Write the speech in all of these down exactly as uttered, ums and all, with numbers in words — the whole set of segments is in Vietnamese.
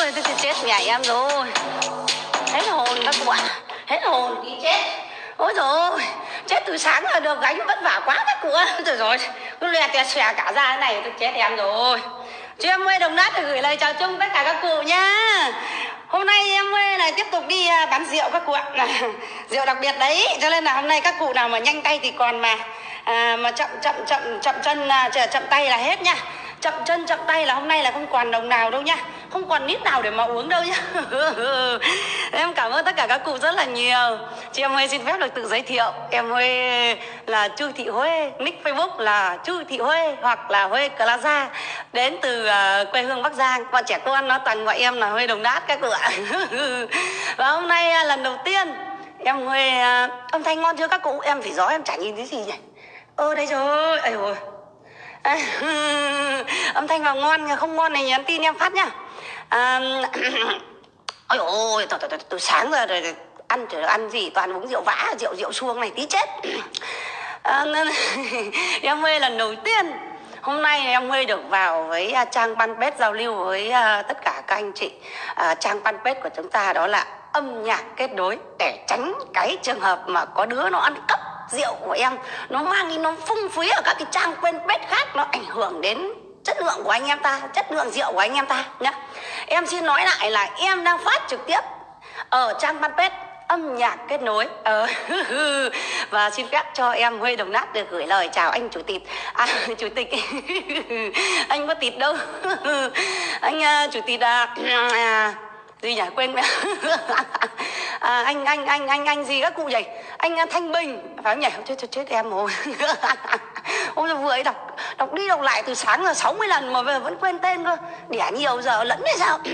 ơi, tôi chết nhà em rồi. Hết hồn các cụ ạ. Hết hồn đi chết. Ôi dồi ôi, chết từ sáng là được gánh vất vả quá các cụ ạ. Rồi rồi, cứ lè tè xòe cả ra thế này tôi chết em rồi. Chứ em ơi Đồng Nát thì gửi lời chào chung tất cả các cụ nhá. Hôm nay em ơi lại tiếp tục đi bán rượu các cụ ạ. Rượu đặc biệt đấy, cho nên là hôm nay các cụ nào mà nhanh tay thì còn mà à, mà chậm chậm chậm chậm chân chậm tay là hết nha. Chậm chân chậm tay là hôm nay là không còn đồng nào đâu nhá. Không còn nít nào để mà uống đâu nhá. Em cảm ơn tất cả các cụ rất là nhiều. Chị em ơi xin phép được tự giới thiệu. Em ơi là Chu Thị Huê, nick Facebook là Chu Thị Huê hoặc là Huê Plaza. Đến từ uh, quê hương Bắc Giang. Bọn trẻ con nó toàn gọi em là Huê Đồng Nát các cụ ạ. Và hôm nay uh, lần đầu tiên em Huê uh, âm thanh ngon chưa các cụ? Em phải gió em chả nhìn thấy gì nhỉ. Ơ đây rồi. Ây ôi. À, âm thanh vào ngon, không ngon này nhắn tin em phát nhá. À, ôi ôi, tôi, tôi, tôi, tôi sáng rồi, rồi ăn rồi ăn gì toàn uống rượu vã, rượu rượu suông này tí chết. À, nên, em Huê lần đầu tiên hôm nay em Huê được vào với trang fanpage giao lưu với uh, tất cả các anh chị. Uh, trang fanpage của chúng ta đó là âm nhạc kết nối, để tránh cái trường hợp mà có đứa nó ăn cắp rượu của em, nó mang đi nó phung phí ở các cái trang fanpage khác, nó ảnh hưởng đến chất lượng của anh em ta, chất lượng rượu của anh em ta nhá. Em xin nói lại là em đang phát trực tiếp ở trang fanpage âm nhạc kết nối. ờ. Và xin phép cho em Huê Đồng Nát được gửi lời chào anh chủ tịch. À chủ tịch anh có tịt đâu. Anh uh, chủ tịch à, à, gì nhỉ quên mẹ. À, anh anh anh anh anh gì các cụ nhỉ? Anh Thanh Bình phải không nhỉ? Chết chết chết em rồi. Ôi giờ vừa ấy đọc đọc đi đọc lại từ sáng là sáu mươi lần mà vẫn quên tên cơ. Đẻ nhiều giờ lẫn hay sao?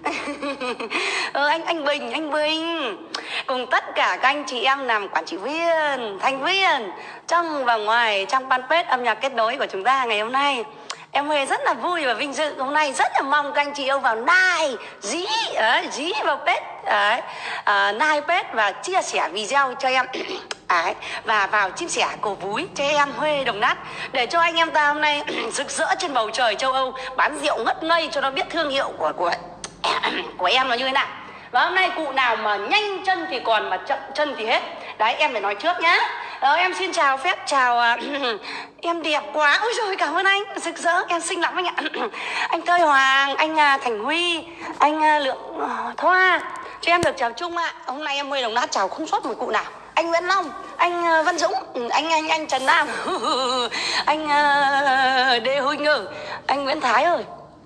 ờ, anh anh Bình, anh Bình cùng tất cả các anh chị em làm quản trị viên, thành viên trong và ngoài trong fanpage âm nhạc kết nối của chúng ta ngày hôm nay. Em Huê rất là vui và vinh dự hôm nay, rất là mong các anh chị yêu vào like, dí, đấy, dí vào page, đấy, uh, like page và chia sẻ video cho em. Đấy, và vào chia sẻ cổ vũ cho em Huê Đồng Nát để cho anh em ta hôm nay rực rỡ trên bầu trời châu Âu, bán rượu ngất ngây cho nó biết thương hiệu của của của em là như thế nào. Và hôm nay cụ nào mà nhanh chân thì còn mà chậm chân thì hết. Đấy em phải nói trước nhá. Đó, em xin chào phép chào uh, em đẹp quá. Ôi rồi cảm ơn anh, rực rỡ, em xinh lắm anh ạ. Anh Tơi Hoàng, anh uh, Thành Huy, anh uh, Lượng uh, Thoa, cho em được chào chung ạ. Hôm nay em Huê Đồng Nát chào không sót một cụ nào. Anh Nguyễn Long, anh uh, Văn Dũng, anh anh anh Trần Nam, anh uh, Đê Huynh ơi, anh Nguyễn Thái ơi.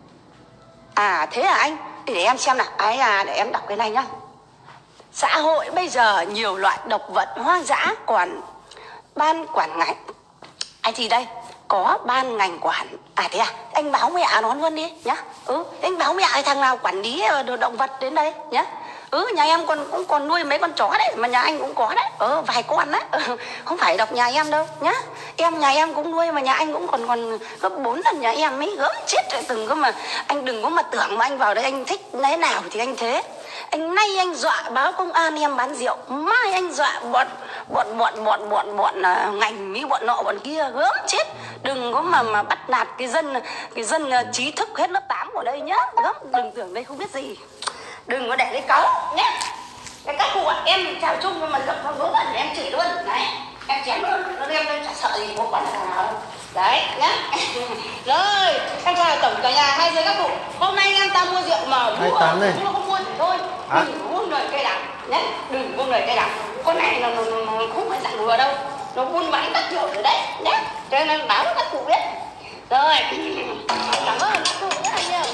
À thế à anh? Để em xem nào. Ấy à, để em đọc cái này nhá. Xã hội bây giờ nhiều loại độc vật hoang dã, còn ban quản ngành anh gì đây? Có ban ngành quản. À thế à? Anh báo mẹ nó luôn đi nhá. Ừ, anh báo mẹ thằng nào quản lý động vật đến đây nhá. Ừ, nhà em còn cũng còn nuôi mấy con chó đấy, mà nhà anh cũng có đấy. Ừ, vài con đấy. Ừ, không phải đọc nhà em đâu nhá. Em nhà em cũng nuôi mà nhà anh cũng còn còn gấp bốn lần nhà em ấy, gớm chết rồi từng có mà anh đừng có mà tưởng mà anh vào đây anh thích thế nào thì anh thế. Anh nay anh dọa báo công an em bán rượu, mai anh dọa bọn bọn bọn bọn bọn bọn uh, ngành với bọn nọ bọn kia, gớm chết. Đừng có mà mà bắt nạt cái dân cái dân uh, trí thức hết lớp tám ở đây nhá. Gớm, đừng tưởng đây không biết gì. Đừng có để cái cáu nhé. Cái các cụ ạ, em chào chung nhưng mà gặp thằng vớ vẩn em chửi luôn. Đấy, em chém luôn, nó đem lên chả sợ gì một quán là thằng nào đâu. Đấy, nhá. Rồi, em chào tổng cả nhà hai giới các cụ. Hôm nay em ta mua rượu mà mua, mua không mua thì thôi. À? Đừng buông lời cây đắng nhé, đừng buông lời cây đắng. Con này nó, nó, nó, nó không phải dạng vừa đâu. Nó buôn bán các kiểu rồi đấy, nhé. Cho nên báo các cụ biết. Rồi, cảm ơn các cụ rất là nhiều.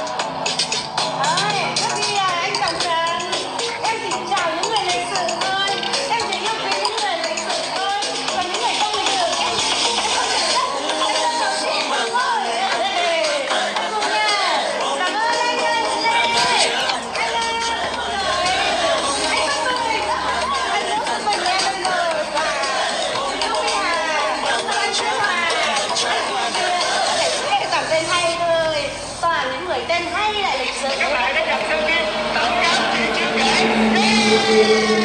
Đấy, trước khi anh chào Trần, em chỉ chào những người lịch sử thôi. Em chỉ yêu quý những người lịch sử thôi. Còn những người không lịch sử em, em không nhận đất. Em không chào chị mọi người. Đây, các cụ nha. Cảm ơn anh ơi, anh ơi. Anh ơi, anh Bắc Bình, anh Vũ Bắc Bình em bây giờ. Và Lưu Mỹ Hà, anh Trương Hòa, anh Trương Hòa. Em cảm thấy hay thôi. Toàn những người tên hay lại lịch sử. Các bạn đã gặp sau kia, tổng giám thị chưa kể.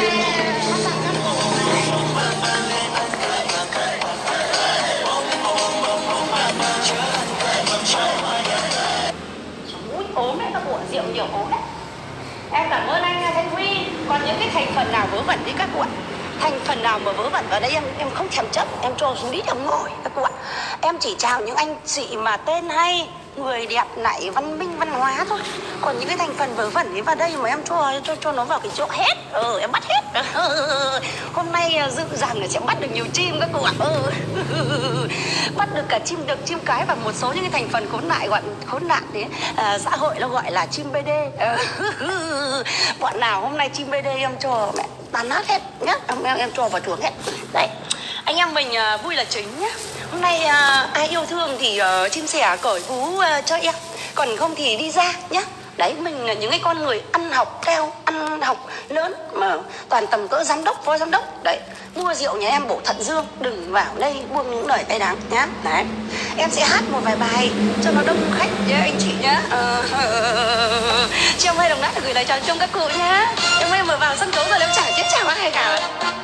Ốm đấy. các cụ ạ, rượu nhiều ốm đấy. Em cảm ơn anh Thanh Huy. Còn những cái thành phần nào vớ vẩn đi các cụ ạ, thành phần nào mà vớ vẩn vào đây em em không thèm chấp, em cho xuống đít em ngồi các cụ ạ. Em chỉ chào những anh chị mà tên hay, người đẹp nảy, văn minh văn hóa thôi. Còn những cái thành phần vớ vẩn ấy vào đây mà em cho cho cho nó vào cái chỗ hết. Ừ, em bắt hết. Ừ, hôm nay dự rằng là sẽ bắt được nhiều chim các cụ ạ. Ừ. Bắt được cả chim đực, chim cái và một số những cái thành phần khốn nạn gọi khốn nạn đấy, à, xã hội nó gọi là chim bê đê. Ừ. Bọn nào hôm nay chim bê đê em cho mẹ tàn nát hết nhá, em em, em cho vào chuồng hết. Đấy, anh em mình uh, vui là chính nhá. Hôm nay uh, ai yêu thương thì uh, chim sẻ cởi vú uh, cho em, còn không thì đi ra nhá. Đấy, mình là những cái con người ăn học cao, ăn học lớn mà toàn tầm cỡ giám đốc, phó giám đốc. Đấy, mua rượu nhà em bổ thận dương, đừng vào đây buông những lời cay đắng nhá. Đấy, em sẽ hát một vài bài cho nó đông khách nhé anh chị nhá. Ờ, chị em ơi đồng nát gửi lời chào chung các cụ nhá. Em ơi mở vào sân khấu rồi em chả chết chào ai cả.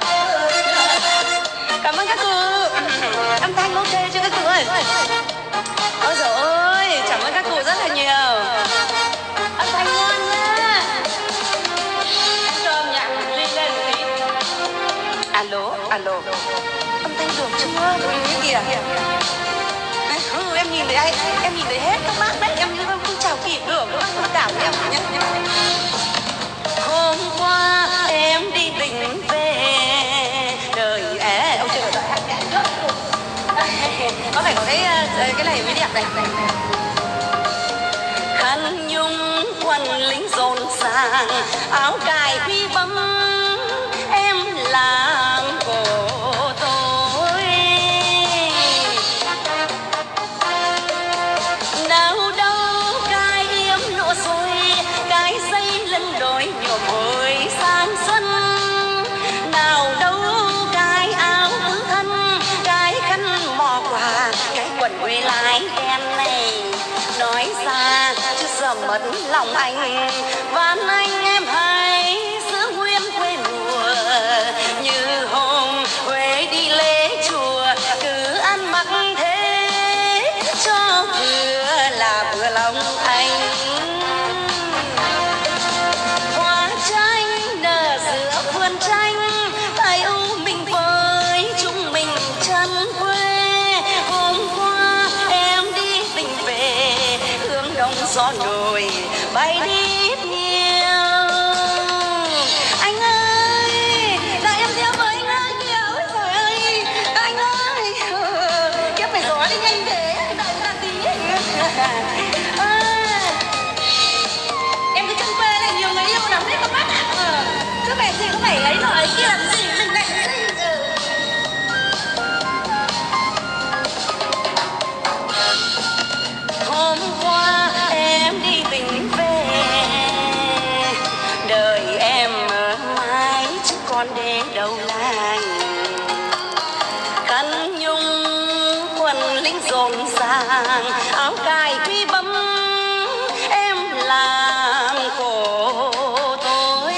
Cảm ơn các cụ. Âm thanh ok chưa các cụ ơi? Ôi dồi ôi, cảm ơn các cụ rất là nhiều. Âm thanh ngon nhá. Em cho âm nhạc lên lên một tí. Alo, alo. Âm thanh được chưa? Cái kìa. Ừ, em nhìn thấy ai, em nhìn thấy hết các bác đấy, em như không chào kịp được, các bác thông cảm với em nhé. Hôm qua em đi tỉnh về, đời é, ông chưa đợi hát nhạc trước. Có phải có cái cái này mới đẹp này. Khăn nhung quần lính rộn ràng, áo cài phi bấm em làm cổ tôi. Nào đâu cái yếm nụ xôi, cái dây lưng đôi nhiều hồi sang xuân. Nào đâu cái áo tứ thân, cái khăn mò quà, cái quần quê lái em này. Nói ra chứ giờ mất lòng anh, van anh em hãy giữ nguyên quê mùa. Như hôm Huế đi lễ chùa, cứ ăn mặc thế cho vừa là vừa lòng anh. Hoa tranh nở giữa vườn tranh, tay u mình với chúng mình chân quê. Hôm qua em đi tình về, hướng đông gió nổi bay đi ít nhiều. Anh ơi, đợi em theo với anh ơi kìa. Ôi trời ơi, anh ơi, kiếp phải gió đi nhanh thế, đợi ta tí. À, em cứ chân quê này nhiều người yêu lắm đấy các bác ạ. À, cứ vẻ gì cũng phải ấy nọ ấy kia làm gì, mình lại cái gì. Hôm qua em đi tình về, đời em ở mãi chứ còn để đâu lành. Khăn nhung quần lính rộn ràng, áo cài phi bấm em làm khổ tôi.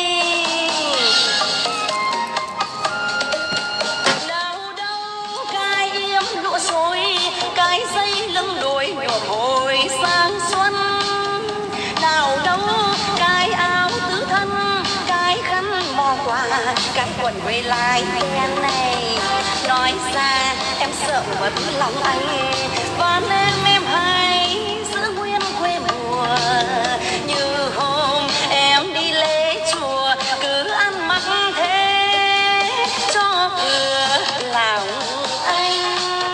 Nào đâu cái yếm lụa xối, cái dây lưng đuôi nhuộm hồi sang xuân. Nào đâu cái áo tứ thân, cái khăn mò quà, cái quần quê lai em này. Nói ra em sợ mất lòng anh, và nên em hãy giữ nguyên quê mùa. Như hôm em đi lễ chùa, cứ ăn mặc thế cho vừa lòng anh.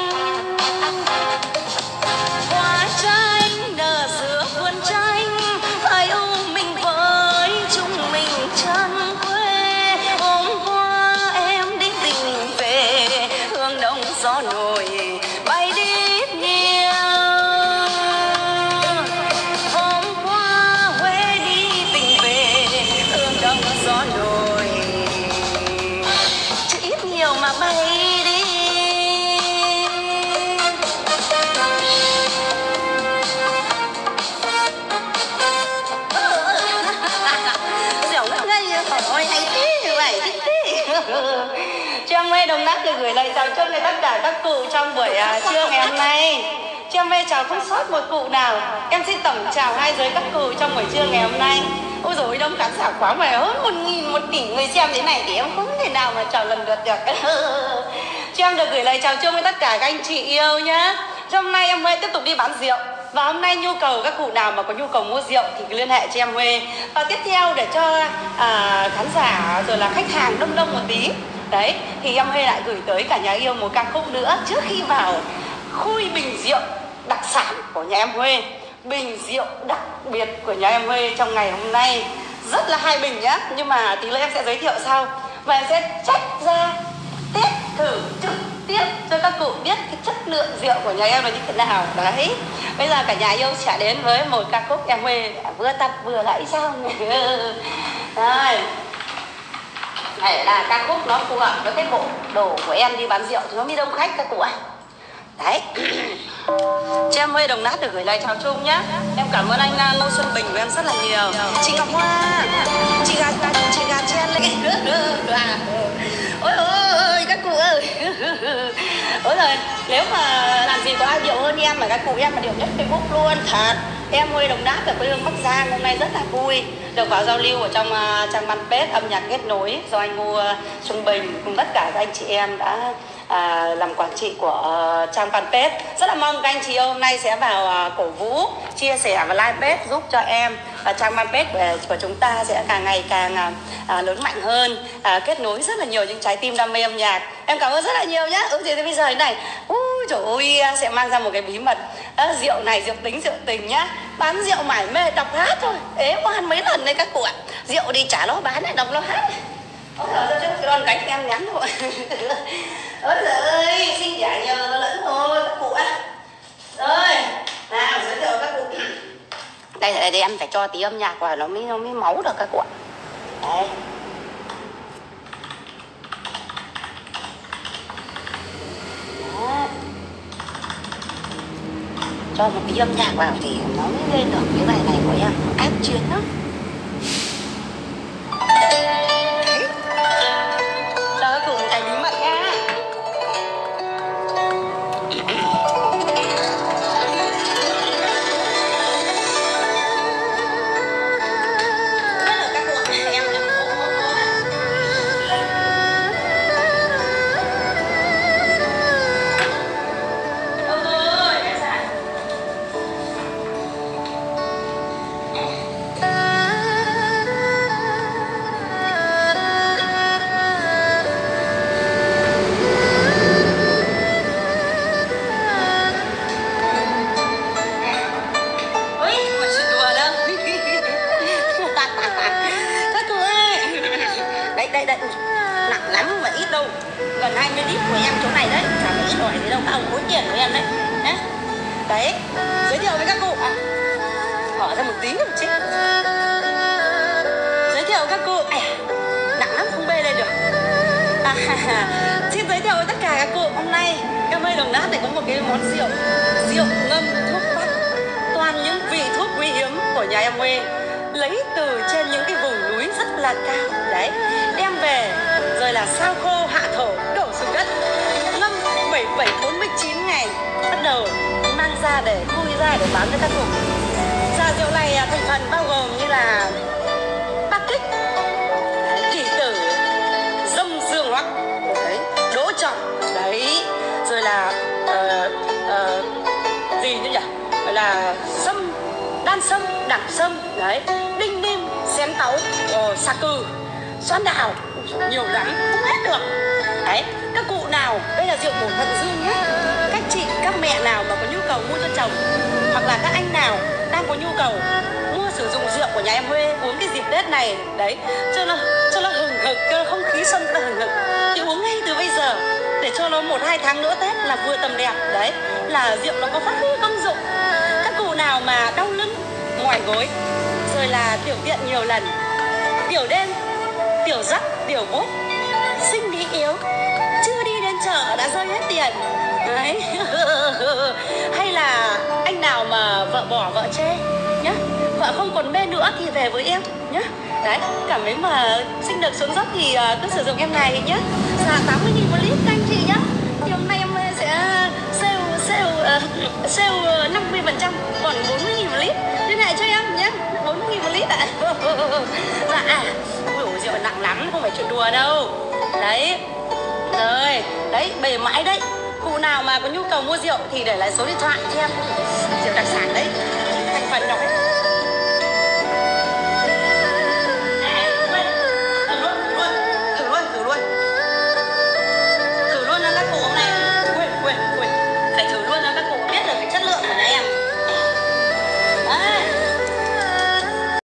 Hoa tranh nở giữa vườn tranh, phải u mình với chúng mình chân quê. Hôm qua em đi tình về, hướng đông gió nổi bay đi ít nhiều. Hôm qua Huế đi tình về, hướng đông gió nổi chứ ít nhiều mà bay đi. Ôi hay thế vậy thế. Trang Mê Đồng Nát thì gửi lời chào chúc đến tất cả các cụ trong buổi uh, trưa ngày hôm nay. Chị em chào không sót một cụ nào. Em xin tổng chào hai giới các cụ trong buổi trưa ngày hôm nay. Ôi dồi đông khán giả quá mà hơn một nghìn một tỷ người xem thế này thì em không thể nào mà chào lần lượt được. Chị em được gửi lời chào chung với tất cả các anh chị yêu nhá. Hôm nay em Huê tiếp tục đi bán rượu. Và hôm nay nhu cầu các cụ nào mà có nhu cầu mua rượu thì cứ liên hệ cho em Huê. Và tiếp theo để cho à, khán giả rồi là khách hàng đông đông một tí. Đấy, thì em Huê lại gửi tới cả nhà yêu một ca khúc nữa trước khi vào khui bình rượu đặc sản của nhà em Huê. Bình rượu đặc biệt của nhà em Huê trong ngày hôm nay rất là hai bình nhá. Nhưng mà tí nữa em sẽ giới thiệu sau. Và em sẽ check ra test thử trực tiếp cho các cụ biết cái chất lượng rượu của nhà em là như thế nào. Đấy, bây giờ cả nhà yêu sẽ đến với một ca khúc em Huê vừa tập vừa lại xong. Rồi, này là ca khúc nó phù hợp với cái bộ đồ của em đi bán rượu thì nó mới đông khách các cụ ạ. Đấy. Chị em Huê Đồng Nát được gửi lời chào chung nhé. Em cảm ơn anh Ngô Xuân Bình của em rất là nhiều. Chị Ngọc Hoa, chị gà chị gà chen lên. Ôi ôi các cụ ơi. Ôi rồi, nếu mà làm gì có ai điệu hơn em mà các cụ em mà điệu nhất Facebook luôn thật. Em Huê Đồng Nát ở quê hương Bắc Giang hôm nay rất là vui được vào giao lưu ở trong uh, trang fanpage âm nhạc kết nối do anh Ngô uh, Xuân Bình cùng tất cả các anh chị em đã À, làm quản trị của uh, trang fanpage. Rất là mong các anh chị hôm nay sẽ vào uh, cổ vũ, chia sẻ và like page giúp cho em và trang fanpage của, của chúng ta sẽ càng ngày càng uh, uh, lớn mạnh hơn, uh, kết nối rất là nhiều những trái tim đam mê âm nhạc. Em cảm ơn rất là nhiều nhé. Ừ thì bây giờ thế này, ui trời ơi, sẽ mang ra một cái bí mật. uh, Rượu này rượu tính rượu tình nhá. Bán rượu mải mê đọc hát thôi. Ế oan mấy lần đấy các cụ ạ. Rượu đi chả lo bán lại đọc lo hát. Ôi trời ơi, cái con cánh em nhắn rồi. Ôi trời ơi, xin giả nhờ nó lẫn thôi các cụ ạ. Rồi, nào giới thiệu các cụ. Đây đây đây em phải cho tí âm nhạc vào nó mới nó mới máu được các cụ ạ. Đây. Đó. Cho một tí âm nhạc vào thì nó mới lên được cái bài này của em. Ác chiến đó. Cho các cụ một cái bí mật nha. Gần hai mươi lít của em chỗ này đấy, chả phải ít hỏi gì đâu, các ông khối tiền của em đấy. Đấy, đấy. Giới thiệu với các cụ à, mở ra một tí một chứ. Giới thiệu với các cụ à, nặng lắm không bê lên được à, xin giới thiệu với tất cả các cụ hôm nay em ơi Đồng Nát này có một cái món rượu rượu ngâm thuốc bắc, toàn những vị thuốc quý hiếm của nhà em Huê, lấy từ trên những cái vùng núi rất là cao đấy, đem về rồi là sao khô hạ thổ đổ xuống đất, ngâm bảy bảy bốn mươi chín ngày, bắt đầu mang ra để khui ra để bán cho các cụ. Trà rượu này thành phần bao gồm như là bạc kích, kỷ tử, dâm dương hoắc, đấy, đỗ trọng, đấy, rồi là uh, uh, gì nữa nhỉ? Gọi là sâm, đan sâm, đẳng sâm, đấy, đinh nim, xén tấu, uh, xà cừ, xoan đào, nhiều lắm, không hết được. Đấy, các cụ nào, đây là rượu bổ thận dương nhé. Các chị, các mẹ nào mà có nhu cầu mua cho chồng, hoặc là các anh nào đang có nhu cầu mua sử dụng rượu của nhà em Huê uống cái dịp Tết này, đấy, cho nó cho nó hừng hực, cho không khí xuân nó hừng hực, thì uống ngay từ bây giờ để cho nó một hai tháng nữa Tết là vừa tầm đẹp. Đấy, là rượu nó có phát huy công dụng. Các cụ nào mà đau lưng, mỏi gối, rồi là tiểu tiện nhiều lần, tiểu đêm, tiểu giấc, tiểu bút, sinh lý yếu, chưa đi đến chợ đã rơi hết tiền. Đấy. Hay là anh nào mà vợ bỏ vợ chê nhá, vợ không còn mê nữa thì về với em nhá. Đấy, cảm thấy mà sinh được xuống dốc thì uh, cứ sử dụng em này nhá. Giá tám mươi nghìn một lít các anh chị nhá. Thì hôm nay em sẽ sale sale sale năm mươi phần trăm còn bốn mươi nghìn một lít. Liên hệ cho em nhé, bốn mươi nghìn một lít ạ. Dạ à, ui rượu nặng lắm, không phải chuyện đùa đâu. Đấy, rồi, đấy, bày mãi đấy. Cụ nào mà có nhu cầu mua rượu thì để lại số điện thoại cho em. Rượu đặc sản đấy, thành phần đọc ấy.